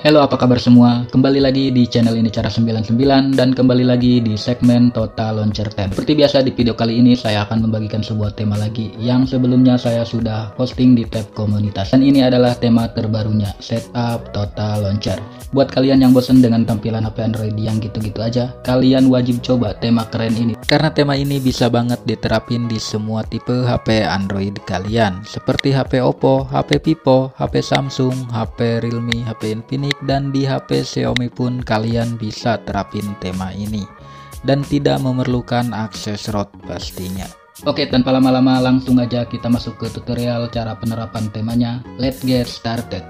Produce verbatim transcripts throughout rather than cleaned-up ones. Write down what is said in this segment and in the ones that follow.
Halo, apa kabar semua? Kembali lagi di channel ini Cara sembilan puluh sembilan dan kembali lagi di segmen Total Launcher sepuluh. Seperti biasa di video kali ini saya akan membagikan sebuah tema lagi yang sebelumnya saya sudah posting di tab komunitas. Dan ini adalah tema terbarunya, Setup Total Launcher. Buat kalian yang bosan dengan tampilan H P Android yang gitu-gitu aja, kalian wajib coba tema keren ini. Karena tema ini bisa banget diterapin di semua tipe H P Android kalian, seperti H P Oppo, H P Vivo, H P Samsung, H P Realme, H P Infinix, dan di H P Xiaomi pun kalian bisa terapin tema ini dan tidak memerlukan akses root pastinya. Oke, tanpa lama-lama langsung aja kita masuk ke tutorial cara penerapan temanya. Let's get started.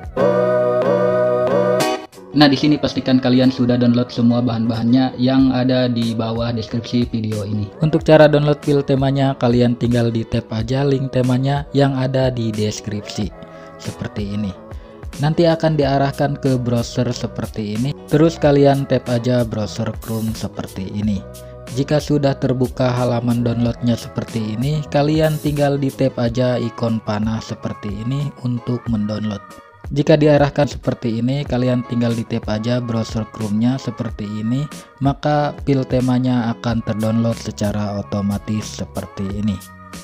Nah, di sini pastikan kalian sudah download semua bahan-bahannya yang ada di bawah deskripsi video ini. Untuk cara download file temanya, kalian tinggal di tap aja link temanya yang ada di deskripsi seperti ini. Nanti akan diarahkan ke browser seperti ini. Terus kalian tap aja browser Chrome seperti ini. Jika sudah terbuka halaman downloadnya seperti ini, kalian tinggal di tap aja ikon panah seperti ini untuk mendownload. Jika diarahkan seperti ini, kalian tinggal di tap aja browser Chrome-nya seperti ini, maka file temanya akan terdownload secara otomatis seperti ini.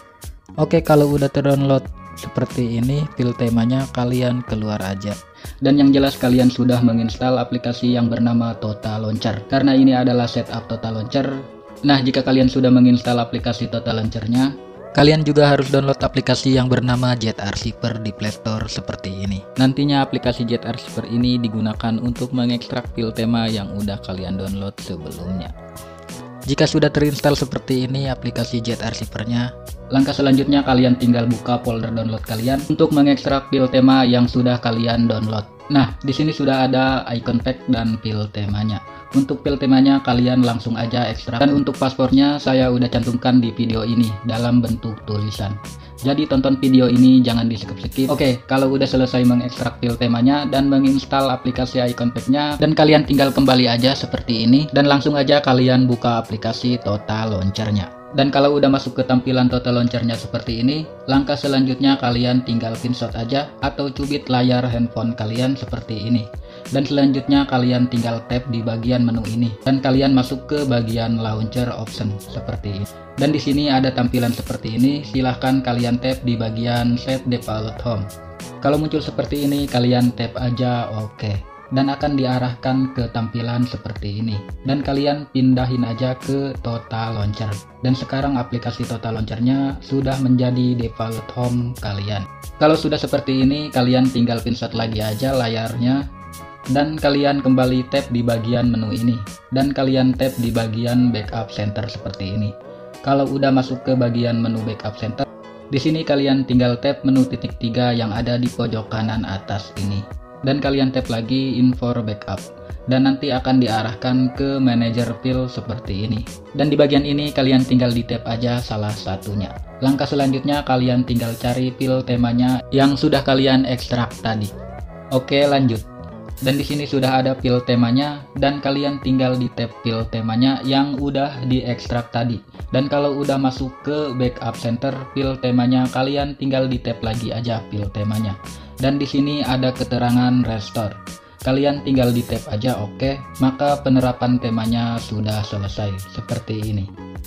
Oke, kalau udah terdownload seperti ini file temanya, kalian keluar aja. Dan yang jelas kalian sudah menginstal aplikasi yang bernama Total Launcher, karena ini adalah setup Total Launcher. Nah, jika kalian sudah menginstal aplikasi Total Launcher-nya, kalian juga harus download aplikasi yang bernama JetArchiver di Play Store seperti ini. Nantinya aplikasi JetArchiver ini digunakan untuk mengekstrak file tema yang udah kalian download sebelumnya. Jika sudah terinstall seperti ini aplikasi JetArchiver-nya, langkah selanjutnya kalian tinggal buka folder download kalian untuk mengekstrak file tema yang sudah kalian download. Nah, di sini sudah ada icon pack dan file temanya. Untuk file temanya kalian langsung aja ekstrak, dan untuk paspornya saya udah cantumkan di video ini dalam bentuk tulisan. Jadi tonton video ini jangan di skip-skip. Oke, kalau udah selesai mengekstrak file temanya dan menginstal aplikasi icon pack-nya, dan kalian tinggal kembali aja seperti ini dan langsung aja kalian buka aplikasi Total Launcher-nya. Dan kalau udah masuk ke tampilan Total Launcher-nya seperti ini, langkah selanjutnya kalian tinggal screenshot aja atau cubit layar handphone kalian seperti ini. Dan selanjutnya kalian tinggal tap di bagian menu ini dan kalian masuk ke bagian launcher option seperti ini. Dan di sini ada tampilan seperti ini, silahkan kalian tap di bagian set default home. Kalau muncul seperti ini kalian tap aja oke. Dan akan diarahkan ke tampilan seperti ini, dan kalian pindahin aja ke Total Launcher. Dan sekarang aplikasi Total Launcher-nya sudah menjadi default home kalian. Kalau sudah seperti ini kalian tinggal pinset lagi aja layarnya dan kalian kembali tap di bagian menu ini dan kalian tap di bagian backup center seperti ini. Kalau udah masuk ke bagian menu backup center, di sini kalian tinggal tap menu titik tiga yang ada di pojok kanan atas ini. Dan kalian tap lagi info backup dan nanti akan diarahkan ke manager file seperti ini. Dan di bagian ini kalian tinggal di tap aja salah satunya. Langkah selanjutnya kalian tinggal cari file temanya yang sudah kalian ekstrak tadi. Oke, lanjut. Dan di sini sudah ada file temanya dan kalian tinggal di tap file temanya yang udah diekstrak tadi. Dan kalau udah masuk ke backup center file temanya, kalian tinggal di tap lagi aja file temanya. Dan di sini ada keterangan restore. Kalian tinggal di tap aja oke, maka penerapan temanya sudah selesai seperti ini.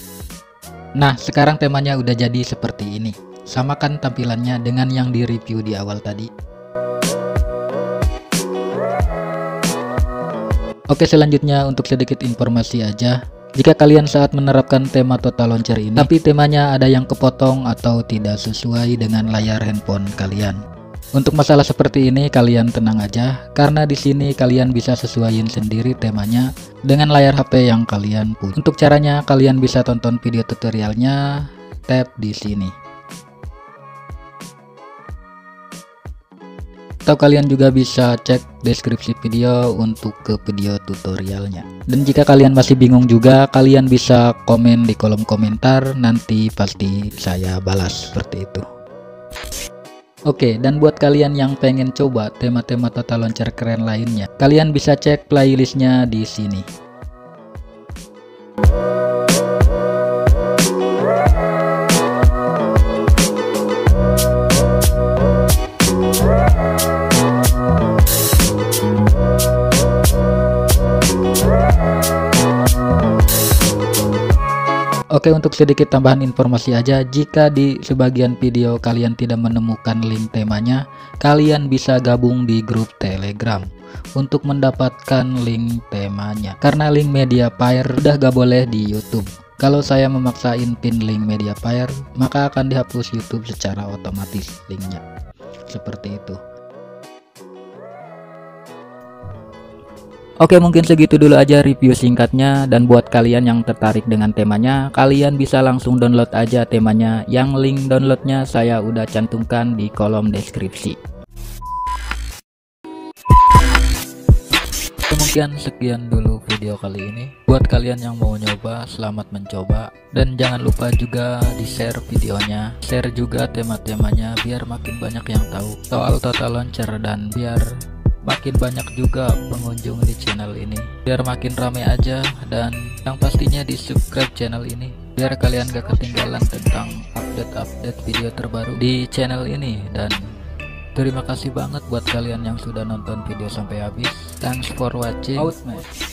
Nah, sekarang temanya udah jadi seperti ini. Samakan tampilannya dengan yang di review di awal tadi. Oke, selanjutnya untuk sedikit informasi aja. Jika kalian saat menerapkan tema Total Launcher ini, tapi temanya ada yang kepotong atau tidak sesuai dengan layar handphone kalian. Untuk masalah seperti ini kalian tenang aja, karena di sini kalian bisa sesuaiin sendiri temanya dengan layar H P yang kalian punya. Untuk caranya kalian bisa tonton video tutorialnya, tap di sini. Atau kalian juga bisa cek deskripsi video untuk ke video tutorialnya. Dan jika kalian masih bingung juga, kalian bisa komen di kolom komentar, nanti pasti saya balas seperti itu. Oke, dan buat kalian yang pengen coba tema-tema Total Launcher keren lainnya, kalian bisa cek playlistnya di sini. We'll be right back. Oke, untuk sedikit tambahan informasi aja, jika di sebagian video kalian tidak menemukan link temanya, kalian bisa gabung di grup Telegram untuk mendapatkan link temanya. Karena link Mediafire udah gak boleh di YouTube. Kalau saya memaksain pin link Mediafire, maka akan dihapus YouTube secara otomatis linknya. Seperti itu. Oke, mungkin segitu dulu aja review singkatnya, dan buat kalian yang tertarik dengan temanya, kalian bisa langsung download aja temanya, yang link downloadnya saya udah cantumkan di kolom deskripsi. Mungkin sekian dulu video kali ini. Buat kalian yang mau nyoba, selamat mencoba, dan jangan lupa juga di share videonya, share juga tema-temanya biar makin banyak yang tahu soal total launcher, dan biar makin banyak juga pengunjung di channel ini, biar makin rame aja. Dan yang pastinya di subscribe channel ini biar kalian gak ketinggalan tentang update-update video terbaru di channel ini. Dan terima kasih banget buat kalian yang sudah nonton video sampai habis. Thanks for watching. Out, man.